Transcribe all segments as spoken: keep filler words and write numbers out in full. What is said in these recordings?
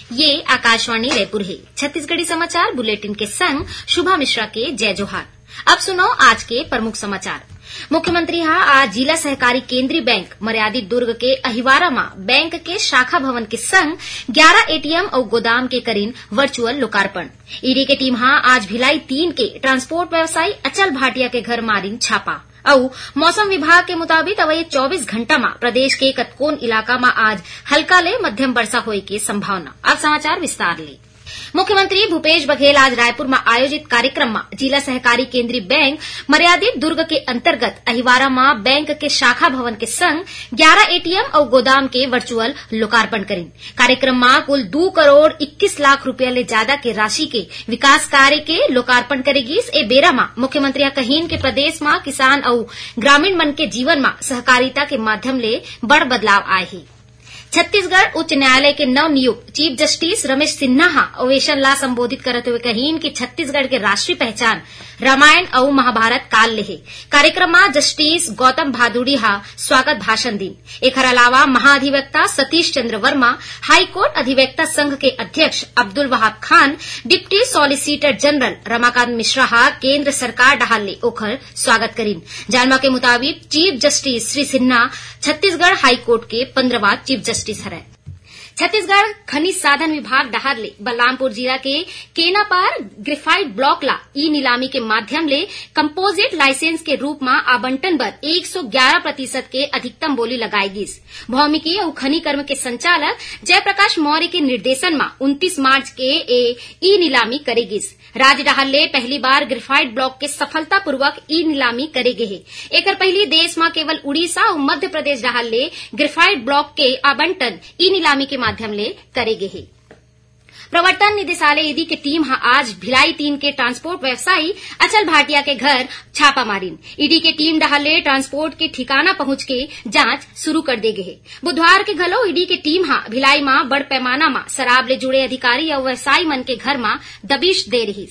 ये आकाशवाणी रायपुर है। छत्तीसगढ़ी समाचार बुलेटिन के संग शुभा मिश्रा के जय जोहार। अब सुनो आज के प्रमुख समाचार। मुख्यमंत्री हा आज जिला सहकारी केंद्रीय बैंक मर्यादित दुर्ग के अहिवारा में बैंक के शाखा भवन के संग ग्यारह एटीएम और गोदाम के करीन वर्चुअल लोकार्पण। ईडी के टीम हा आज भिलाई तीन के ट्रांसपोर्ट व्यवसायी अचल भाटिया के घर मारिन छापा। और मौसम विभाग के मुताबिक अवै चौबीस घंटा में प्रदेश के कतकोन इलाका में आज हल्का ले मध्यम वर्षा होए की संभावना। अब समाचार विस्तार ले। मुख्यमंत्री भूपेश बघेल आज रायपुर में आयोजित कार्यक्रम में जिला सहकारी केंद्रीय बैंक मर्यादित दुर्ग के अंतर्गत अहिवारा में बैंक के शाखा भवन के संग ग्यारह एटीएम और गोदाम के वर्चुअल लोकार्पण करें। कार्यक्रम में कुल दो करोड़ इक्कीस लाख रूपया ले ज्यादा के राशि के विकास कार्य के लोकार्पण करेगी। ए बेरा में मुख्यमंत्री कहीन के प्रदेश में किसान और ग्रामीण मन के जीवन में सहकारिता के माध्यम ले बड़ बदलाव आए है। छत्तीसगढ़ उच्च न्यायालय के नव नियुक्त चीफ जस्टिस रमेश सिन्हा ओवेशन ला संबोधित करते हुए कहीन कि छत्तीसगढ़ के राष्ट्रीय पहचान रामायण और महाभारत काल ले है। कार्यक्रम में जस्टिस गौतम भादुड़ी हा स्वागत भाषण दिन। एक अलावा महाधिवक्ता सतीश चंद्र वर्मा, हाईकोर्ट अधिवक्ता संघ के अध्यक्ष Abdul Wahab Khan, deputy solicitor general Ramakant Mishra हा केंद्र सरकार डहाल ले ओखर स्वागत करीन। जानवा के मुताबिक chief justice Shri Sinha Chhattisgarh high court के पंद्रहवां चीफ जस्टिस हरे। छत्तीसगढ़ खनिज साधन विभाग डहार ले बलरामपुर जिला के केनापार ग्रेफाइट ब्लॉक ला ई नीलामी के माध्यम ले कंपोजिट लाइसेंस के रूप में आवंटन बर एक सौ ग्यारह प्रतिशत के अधिकतम बोली लगाएगी। भौमिकी और खनिकर्म के संचालक जयप्रकाश मौर्य के निर्देशन में उनतीस मार्च के ई नीलामी करेगी। राज्य डहार ले पहली बार ग्रेफाइट ब्लॉक के सफलतापूर्वक ई नीलामी करेगे है। एकर पहली देश में केवल उड़ीसा और मध्य प्रदेश डहार ले ग्रेफाइट ब्लॉक के आवंटन ई नीलामी के माध्यम ले करेगे है। प्रवर्तन निदेशालय ईडी की टीम आज भिलाई तीन के ट्रांसपोर्ट व्यवसायी अचल भाटिया के घर छापा मारिन। ईडी की टीम डहाले ट्रांसपोर्ट के ठिकाना पहुंच के जांच शुरू कर देगे है। बुधवार के घलो ईडी की टीम हा भिलाई में बड़ पैमाना में शराब ले जुड़े अधिकारी और व्यवसायी मन के घर में दबिश दे रही।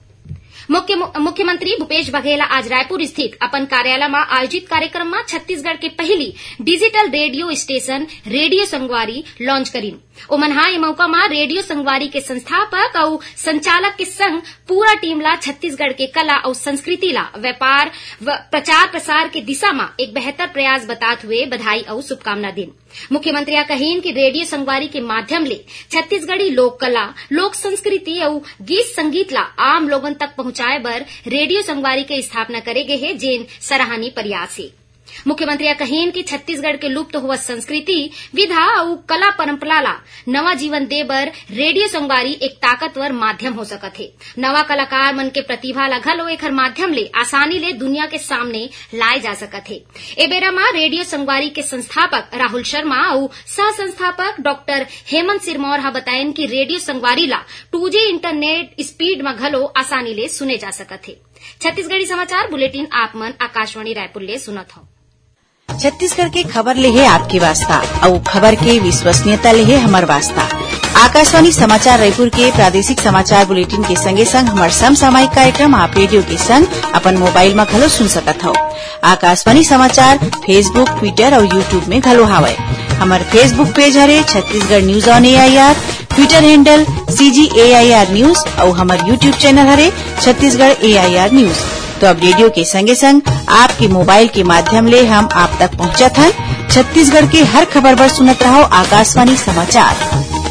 मुख्य मुख्यमंत्री भूपेश बघेल आज रायपुर स्थित अपन कार्यालय में आयोजित कार्यक्रम में छत्तीसगढ़ के पहली digital radio station radio Sangwari launch करीन। ओमनहा ये मौका में रेडियो संगवारी के संस्थापक और संचालक के संग पूरा टीम ला छत्तीसगढ़ के कला और संस्कृति ला व्यापार व प्रचार प्रसार के दिशा में एक बेहतर प्रयास बताते हुए बधाई और शुभकामना दिन। मुख्यमंत्री कहीन कि रेडियो संगवारी के माध्यम ले छत्तीसगढ़ी लोक कला, लोक संस्कृति और गीत संगीत ला आम लोगन तक पहुंचाए बर रेडियो संगवारी के स्थापना करेगे है, जेन सराहनीय प्रयास है। मुख्यमंत्री कहीन कि छत्तीसगढ़ के लुप्त हुआ संस्कृति, विधा और कला परंपरा ला नवा जीवन दे बर रेडियो संगवारी एक ताकतवर माध्यम हो सकत है। नवा कलाकार मन के प्रतिभा ला घलो एकर माध्यम ले आसानी ले दुनिया के सामने लाए जा सकत है। ए बेरा में रेडियो संगवारी के संस्थापक राहुल शर्मा और सह संस्थापक डॉक्टर हेमंत सिरमौर हा बतायन कि रेडियो संगवारी ला टू जी इंटरनेट स्पीड में घलो आसानी ले सुने जा सकत है। छत्तीसगढ़ी समाचार बुलेटिन आप मन आकाशवाणी रायपुर ले सुनत हो। छत्तीसगढ़ के खबर ले है आपके वास्ता और खबर के विश्वसनीयता ले है हमार वास्ता। आकाशवाणी समाचार रायपुर के प्रादेशिक समाचार बुलेटिन के संगे संग हमार समसामयिक कार्यक्रम आप रेडियो के संग अपन मोबाइल में घलो सुन सकत हो। आकाशवाणी समाचार फेसबुक, ट्विटर और यूट्यूब में घलो हावय। हमार फेसबुक पेज हरे Chhattisgarh news on AIR, Twitter handle CG AIR news और हमार यूट्यूब चैनल हरे छत्तीसगढ़ एआईआर न्यूज। तो अब रेडियो के संगे संग आपके मोबाइल के माध्यम ले हम आप तक पहुंचत हन। छत्तीसगढ़ के हर खबर पर सुनत रहो आकाशवाणी समाचार।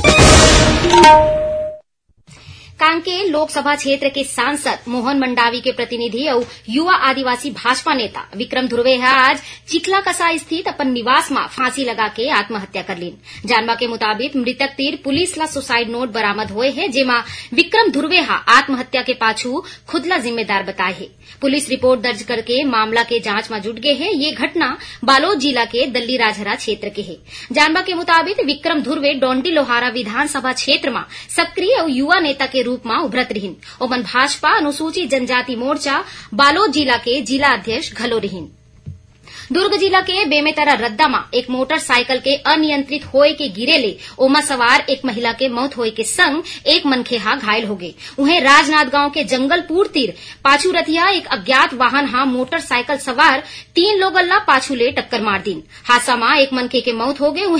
कांके लोकसभा क्षेत्र के सांसद मोहन मंडावी के प्रतिनिधि और युवा आदिवासी भाजपा नेता विक्रम धुर्वे आज चिखला कसा स्थित अपन निवास में फांसी लगा के आत्महत्या कर लीन। जानवा के मुताबिक मृतक तीर पुलिस ला सुसाइड नोट बरामद हुए है, जेमा विक्रम धुर्वे हा आत्महत्या के पाछू खुदला जिम्मेदार बताए है। पुलिस रिपोर्ट दर्ज करके मामला के जांच में जुट गए है। ये घटना बालोद जिला के दल्ली राजहरा क्षेत्र के है। जानवा के मुताबिक विक्रम धुर्वे डोंडी लोहारा विधानसभा क्षेत्र में सक्रिय और युवा नेता के रूप में उभरत रहीन। ओमन भाजपा अनुसूचित जनजाति मोर्चा बालोद जिला के जिला अध्यक्ष घलो रहीन। दुर्ग जिला के बेमेतरा रद्दा में एक मोटरसाइकिल के अनियंत्रित होए के गिरे ले ओमा सवार एक महिला के मौत होए के संग एक मनखेहा घायल हो गए। उन्हें राजनांदगांव के जंगलपुर तीर पाछू रथिया एक अज्ञात वाहन हा मोटरसाइकिल सवार तीन लोग अल्ला पाछू ले टक्कर मार दीन। हादसा में एक मनखे के मौत हो गए। उन्हें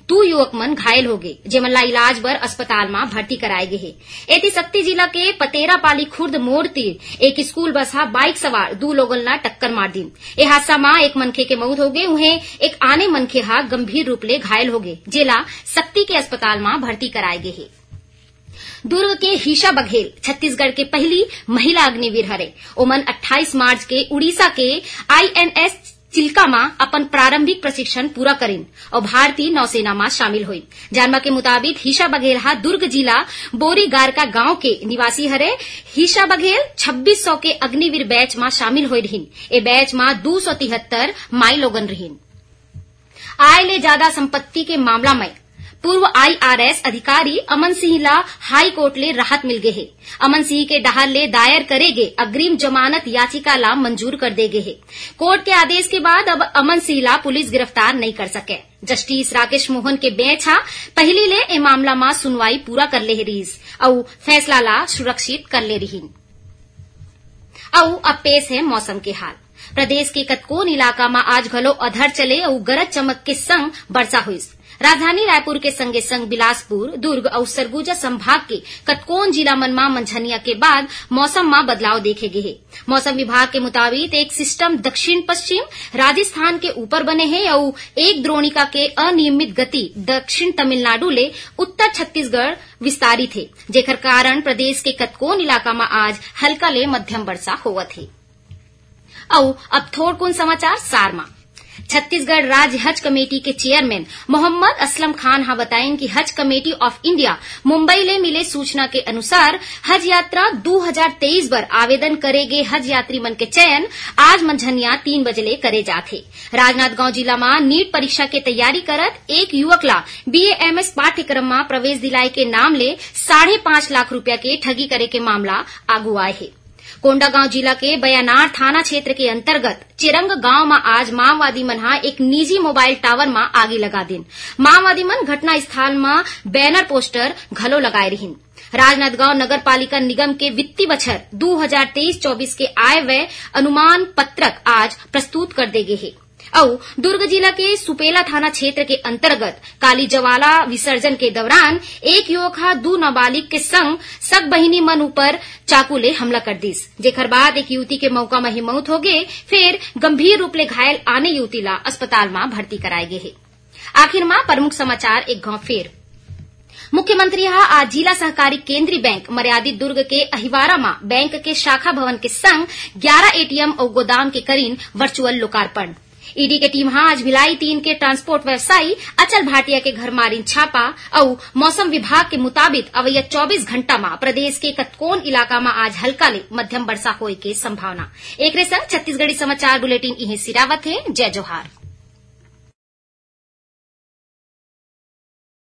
दो युवक मन घायल हो गए, जेमन ला इलाज बर अस्पताल में भर्ती कराए गए है। एती शक्ति जिला के पतेरापाली खुर्द मोड़ तीर एक स्कूल बस हा बाइक सवार दो लोगन ला टक्कर मार दी। ए हादसा में एक मनखे के मौत हो गए, उन्हें एक आने मनखे हा गंभीर रूप ले घायल हो गए, जेला शक्ति के अस्पताल में भर्ती कराए गए है। दुर्ग के हीशा बघेल छत्तीसगढ़ के पहली महिला अग्निवीर हरे। ओमन अट्ठाईस मार्च के उड़ीसा के आईएनएस चिल्का में अपन प्रारंभिक प्रशिक्षण पूरा करीन और भारतीय नौसेना में शामिल हुई। जानवा के मुताबिक हीशा बघेल हा दुर्ग जिला बोरीगारका गांव के निवासी हरे। हीशा बघेल छब्बीस सौ के अग्निवीर बैच में शामिल हुई रहीन। ए बैच में दो सौ तिहत्तर माई लोगन रहीन। आय ले ज्यादा संपत्ति के मामला में पूर्व आईआरएस अधिकारी अमन सिंह ला हाई कोर्ट ले राहत मिल गए है। अमन सिंह के डहार ले दायर करे गे अग्रिम जमानत याचिका ला मंजूर कर दे गए है। कोर्ट के आदेश के बाद अब अमन सिंह ला पुलिस गिरफ्तार नहीं कर सके। जस्टिस राकेश मोहन के बेंच हा पहली ले ए मामला में सुनवाई पूरा कर ले रहीस और फैसला ला सुरक्षित कर ले रहीन। और अब पेश है मौसम के हाल। प्रदेश के कतकोन इलाका में आज घलो अधर चले और गरज चमक के संग वर्षा हुई। राजधानी रायपुर के संगे संग बिलासपुर, दुर्ग और सरगुजा संभाग के कतकोन जिला मन में मंझनिया के बाद मौसम में बदलाव देखे गए है। मौसम विभाग के मुताबिक एक सिस्टम दक्षिण पश्चिम राजस्थान के ऊपर बने हैं और एक द्रोणिका के अनियमित गति दक्षिण तमिलनाडु ले उत्तर छत्तीसगढ़ विस्तारित है, जेकर कारण प्रदेश के कतकोन इलाका में आज हल्का ले मध्यम वर्षा होवत है। और अब थोड़कुन समाचार सार में। छत्तीसगढ़ राज्य हज कमेटी के चेयरमैन मोहम्मद असलम खान हा बतायन कि हज कमेटी ऑफ इंडिया मुंबई ले मिले सूचना के अनुसार हज यात्रा दो हज़ार तेईस बर आवेदन करे गे हज यात्री मन के चयन आज मंझनिया तीन बजे ले करे जाथे। राजनांदगांव जिला में नीट परीक्षा के तैयारी करत एक युवक ला बीएएमएस पाठ्यक्रम में प्रवेश दिलाए के नाम ले साढ़े पांच लाख रूपया के ठगी करे के मामला आगू आए है। कोंडागांव जिला के बयानार थाना क्षेत्र के अंतर्गत चिरंग गांव में आज माओवादी मन हा एक निजी मोबाइल टावर में आगी लगा दिन। माओवादी मन घटना स्थल में बैनर पोस्टर घलो लगाए रहीन। राजनांदगांव नगर पालिका निगम के वित्तीय बछर दो हज़ार तेईस चौबीस के आय व्यय अनुमान पत्रक आज प्रस्तुत कर दे गए है। और दुर्ग जिला के सुपेला थाना क्षेत्र के अंतर्गत काली जवाला विसर्जन के दौरान एक युवक हा दो नाबालिग के संग सग बहिनी मन ऊपर चाकू ले हमला कर दिस, जेकर बाद एक युवती के मौका में ही मौत हो गए। फिर गंभीर रूप ले घायल आने युवती ला अस्पताल में भर्ती कराए गए है। आखिर में प्रमुख समाचार एक गांव फेर। मुख्यमंत्री हा आज जिला सहकारी केंद्रीय बैंक मर्यादित दुर्ग के अहिवारा में बैंक के शाखा भवन के संग ग्यारह एटीएम और गोदाम के करीन वर्चुअल लोकार्पण। ईडी के टीम आज भिलाई तीन के ट्रांसपोर्ट व्यवसायी अचल भाटिया के घर मारिन छापा और मौसम विभाग के मुताबिक अवैया चौबीस घंटा में प्रदेश के कतकोन इलाका में आज हल्का ले मध्यम वर्षा होए के संभावना। एक संग छत्तीसगढ़ी समाचार बुलेटिन इहे सिरावत है। जय जोहार।